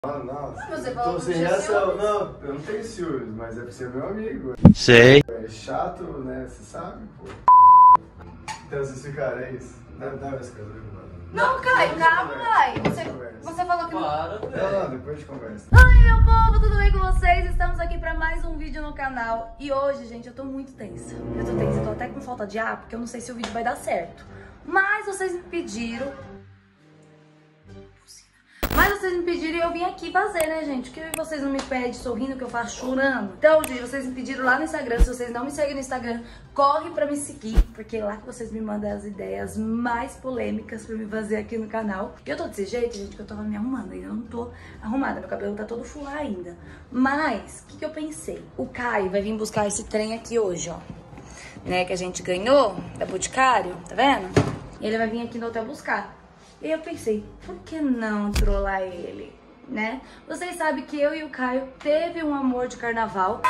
Nossa, você falou tô que sem tinha reação. ciúmes. Não, eu não tenho ciúmes, mas é pra ser meu amigo. Sei. É chato, né? Você sabe, pô. Então vocês ficaram, é isso? Dá essa coisa, mano. Não, Caio, calma, vai. Conversa. Você falou que não. Para, Não, velho. depois a gente conversa. Oi, meu povo, tudo bem com vocês? Estamos aqui pra mais um vídeo no canal. E hoje, gente, eu tô muito tensa. Eu tô até com falta de ar, porque eu não sei se o vídeo vai dar certo. Mas vocês me pediram e eu vim aqui fazer, né, gente? O que vocês não me pedem sorrindo, que eu faço chorando? Então, gente, vocês me pediram lá no Instagram. Se vocês não me seguem no Instagram, corre pra me seguir, porque é lá que vocês me mandam as ideias mais polêmicas pra me fazer aqui no canal. E eu tô desse jeito, gente, que eu tava me arrumando ainda. Eu não tô arrumada, meu cabelo tá todo full ainda. Mas, o que eu pensei? O Caio vai vir buscar esse trem aqui hoje, ó. Né, que a gente ganhou da Boticário, tá vendo? E ele vai vir aqui no hotel buscar. E eu pensei, por que não trollar ele, né? Vocês sabem que eu e o Caio teve um amor de carnaval.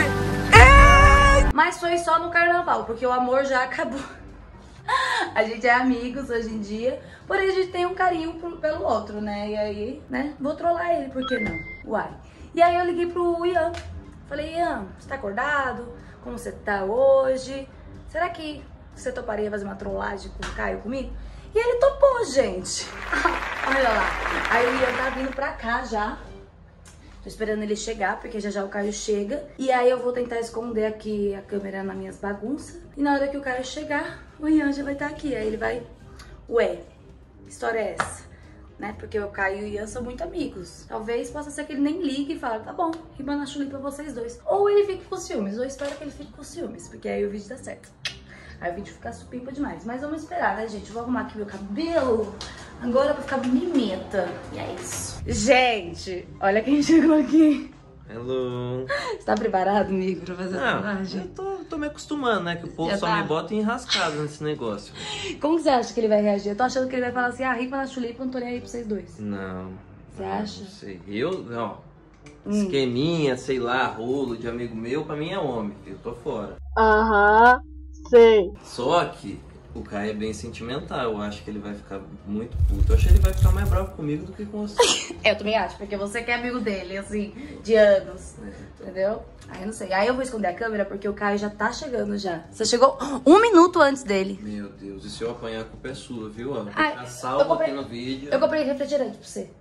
Mas foi só no carnaval, porque o amor já acabou. A gente é amigos hoje em dia, porém a gente tem um carinho pelo outro, né? E aí, né? Vou trollar ele, por que não? Uai. E aí eu liguei pro Ian. Falei, Ian, você tá acordado? Como você tá hoje? Será que você toparia fazer uma trollagem com o Caio comigo? E ele topou, gente. Olha lá. Aí o Ian tá vindo pra cá já. Tô esperando ele chegar, porque já o Caio chega. E aí eu vou tentar esconder aqui a câmera nas minhas bagunças. E na hora que o Caio chegar, o Ian já vai estar aqui. Aí ele vai... Ué, que história é essa? Né? Porque o Caio e o Ian são muito amigos. Talvez possa ser que ele nem ligue e fale, tá bom, riba na chuli pra vocês dois. Ou ele fique com ciúmes. Eu espero que ele fique com ciúmes, porque aí o vídeo dá certo. Aí o vídeo fica supimpa demais. Mas vamos esperar, né, gente? Eu vou arrumar aqui meu cabelo agora pra ficar mimeta. E é isso. Gente, olha quem chegou aqui. Hello. Você tá preparado, amigo, pra fazer a trollagem? Eu tô me acostumando, né? Que o povo Já só tá? me bota enrascado nesse negócio. Como você acha que ele vai reagir? Eu tô achando que ele vai falar assim, ripa na chulipa, eu não tô nem aí pra vocês dois. Não. Você acha? Não sei. Esqueminha, sei lá, rolo de amigo meu, pra mim é homem. Eu tô fora. Aham, sei. Só que o Caio é bem sentimental. Eu acho que ele vai ficar muito puto. Eu acho que ele vai ficar mais bravo comigo do que com você. Eu também acho, porque você que é amigo dele, assim, de anos. Entendeu? Aí eu não sei. Aí eu vou esconder a câmera porque o Caio já tá chegando já. Você chegou 1 minuto antes dele. Meu Deus, e se eu apanhar, a culpa é sua, viu? Ó, Ai, tá salvo aqui no vídeo. Eu comprei refrigerante pra você.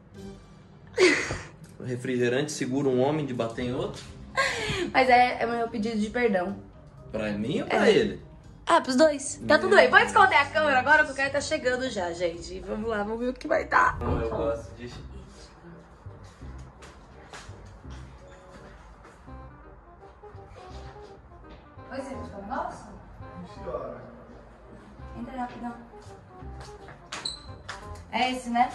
O refrigerante segura um homem de bater em outro? Mas é o meu pedido de perdão. Pra mim ou pra ele? Ah, pros dois. Tá tudo bem. Pode esconder a câmera agora que o Caio tá chegando já, gente. Vamos lá, vamos ver o que vai dar. Eu gosto de... Oi, você buscar um negócio? Senhora. Entra rapidão. É esse, né?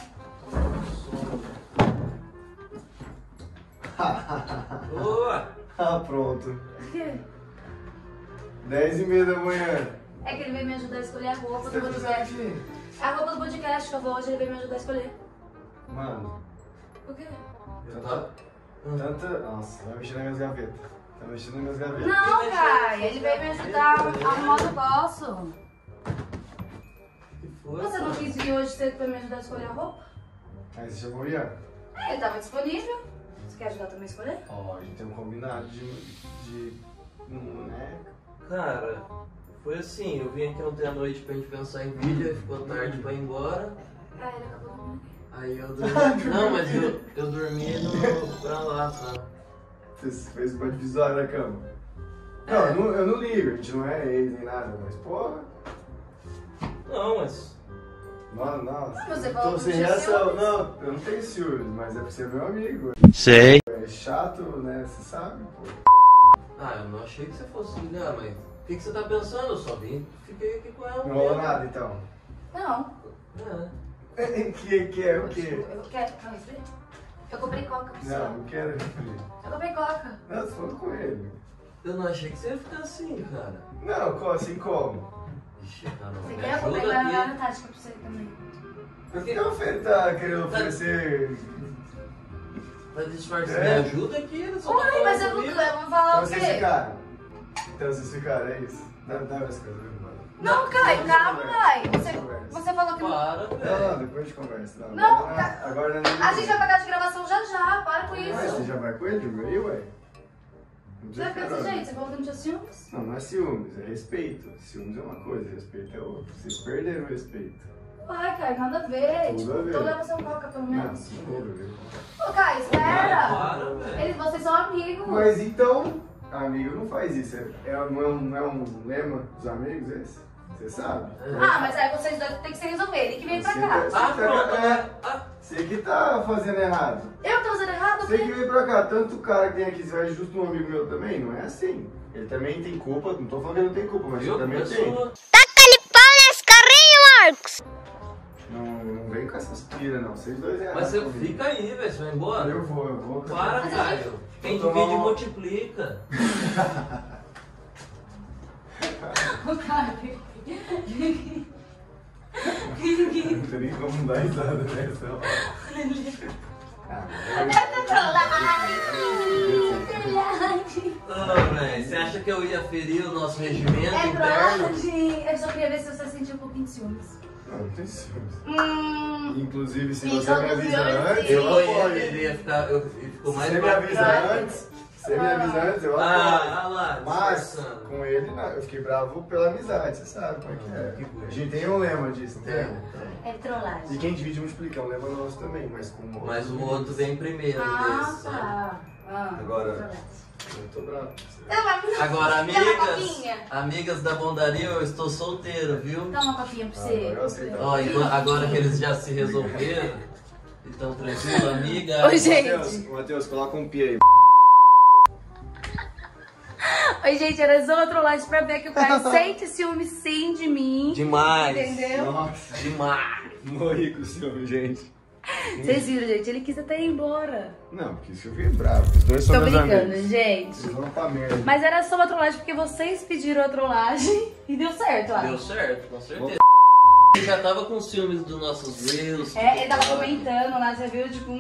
Boa! Ah, pronto. O quê? 10h30 da manhã. É que ele veio me ajudar a escolher a roupa Você do tá fazendo podcast. aqui? A roupa do podcast que eu vou hoje, ele veio me ajudar a escolher. Mano, O quê? tanta... Nossa, vai mexer nas minhas gavetas. Tá mexendo nas minhas gavetas. Não, Caio, ele veio me ajudar a arrumar o negócio. Que foi? Você não quis vir hoje cedo pra me ajudar a escolher a roupa? Aí você chamou o Ian. É, ele tava disponível. Você quer ajudar também a escolher? Ó, a gente tem um combinado de né? Cara, foi assim, eu vim aqui ontem à noite pra gente pensar em vídeo, aí ficou tarde pra ir embora. Ah, ele acabou dormindo. Aí eu dormi. Não, mas eu dormi pra lá, sabe? Você fez uma divisória na cama. Não, eu não ligo, a gente não é ex nem nada, mas porra. Não, mas. Mano, nossa. Você Eu falou tô que sem tinha reação. ciúmes. Não, eu não tenho ciúmes, mas é pra ser meu amigo. Sei. É chato, né? Você sabe, pô. Ah, eu não achei que você fosse ligar, mas. O que você tá pensando? Eu só vim, fiquei aqui com ela. Não rolou nada então. Não. É. Que é o quê? Eu quero. Não, refri? Eu comprei coca pra você. Não, não quero refri. Eu comprei coca. Não, você falou com ele. Eu não achei que você ia ficar assim, cara. Não, assim como? Ixi, cara, Você me quer? Eu comprei ajuda Guaraná aqui. Antártica pra você também. Por que ele tá querendo oferecer? Tá disfarçando, É. me ajuda aqui, ele só tá Oi, mas falando eu comigo. vou falar Então o vocês quê? ficaram. Então vocês ficaram, é isso? Dá essa coisa, mano. Não, Caio, calma, vai. Você falou que não. Para, Não, velho. depois a gente conversa. Não, agora não é A gente vai pagar de gravação já, para com Mas você isso. já vai com ele, aí, ué? Não Você vai ficar desse ficar- jeito? Você falou que não tinha ciúmes? Não, não é ciúmes, é respeito. Ciúmes é uma coisa, respeito é outra. Vocês perderam o respeito. Ai, Caio, nada a ver. Tudo a ver. Então leva seu coca, pelo Não, menos. isso não viu? Ô, Caio, espera. Para, velho. Vocês são amigos. Mas então, amigo não faz isso. Não é um lema dos amigos esse? Você sabe? Ah, mas aí vocês dois tem que se resolver. Ele que vem pra Você cá. Ah, pronto, né? Você que tá fazendo errado. Eu tô fazendo errado? Você que vem pra cá, tanto o cara que tem aqui, você vai justo um amigo meu também, não é assim. Ele também tem culpa, não tô falando que ele não tem culpa, mas Viu? ele também tem. Pessoa. Não vem com essas piras não, vocês dois erraram. Mas você comigo. fica aí, velho. Você vai embora? Eu vou. Para, Caio. Quem Vou divide tomar uma- multiplica. Ô, Caio. Não tem nem como dar risada nessa hora. Ah, velho. Você acha que eu ia ferir o nosso regimento É interno? trollagem. Eu só queria ver se você sentiu um pouquinho de ciúmes. Não tem ciúmes. Hum. Inclusive, se Sim, você me todos avisa ciúmes, antes, sim. eu apoio. Ele ia ficar. Ele ficou Se mais você me avisa bacana. antes, você me avisa antes, eu apoio. Ah lá, Mas disfarçando. com ele, não, eu fiquei bravo pela amizade, você sabe como é que é. Que coisa. A gente tem um lema disso, não tem? É trollagem. E quem divide multiplica, é um lema nosso também, mas com o outro. Mas o outro vem primeiro Ah, desse. sabe? tá. Ah, Agora- trollagem. Eu tô bravo. Agora, Quer uma amigas, copinha? amigas da bondaria, eu estou solteiro, viu? Dá uma copinha pra você. Agora eu aceito. Ó, agora que eles já se resolveram, então tranquilo, amiga. Oi, gente. Matheus, coloca um pi aí. Oi, gente, era só uma trollagem pra ver que o Caio sente ciúme sim de mim. Demais. Entendeu? Nossa, Demais. morri com o ciúme, gente. Vocês viram, gente? Ele quis até ir embora. Não, porque isso eu fiquei bravo. Os dois são Tô meus brincando, amigos. gente. Eles vão pra merda. Mas era só uma trollagem porque vocês pediram a trollagem e deu certo, ó. Deu certo, com certeza. Ele já tava com ciúmes dos nossos reels. É, ele tava comentando lá, você viu, tipo,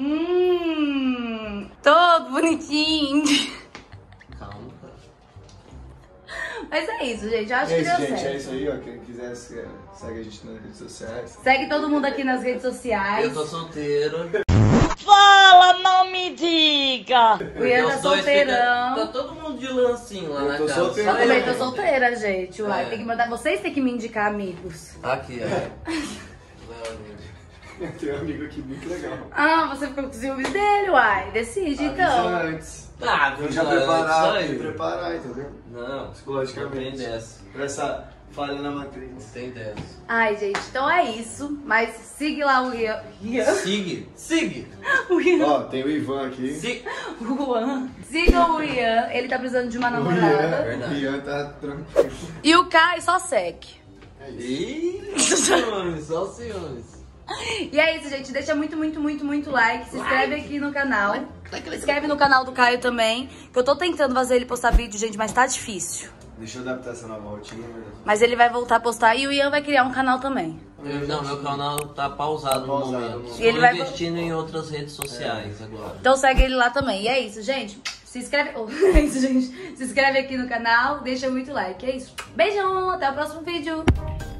todo bonitinho. Calma, cara. Mas é isso, gente, eu acho É que isso, deu gente. certo. É isso aí, ó. Quem quiser, segue a gente nas redes sociais. Segue todo mundo aqui nas redes sociais. Eu tô solteiro. Fala, não me diga! O Ian Os tá dois solteirão. Tá todo mundo de lancinho lá Eu na tô casa. solteiro Eu Só também eu. tô solteira, gente. Uai, É. tem que mandar. Vocês têm que me indicar amigos. Aqui, ó. Meu amigo. Tem um amigo aqui muito legal. Ah, você ficou com ciúmes dele, uai. Decide, então. Avisa antes. Ah, Eu já isso preparar, aí. me preparar, entendeu? Não, Psicologicamente. não tem dessa. Pra essa falha na Não matriz. tem dessa. Ai, gente, então é isso. Mas siga lá o Ian. Siga. O Ian. Ó, tem o Ivan aqui. O Juan. Sigam o Ian. Ele tá precisando de uma O namorada. Ian, o Ian tá tranquilo. E o Caio só segue. É isso. Ih, só ciúmes, só ciúmes. E é isso, gente. Deixa muito like. Se inscreve aqui no canal. Se inscreve no canal do Caio também. Que eu tô tentando fazer ele postar vídeo, gente, mas tá difícil. Deixa eu adaptar essa nova rotina. Mas ele vai voltar a postar e o Ian vai criar um canal também. Não, meu canal tá pausado no Pausado, momento. no momento. E ele Estou vai- investindo em outras redes sociais agora. Então segue ele lá também. E é isso, gente. Se inscreve. É isso, gente. Se inscreve aqui no canal. Deixa muito like. É isso. Beijão. Até o próximo vídeo.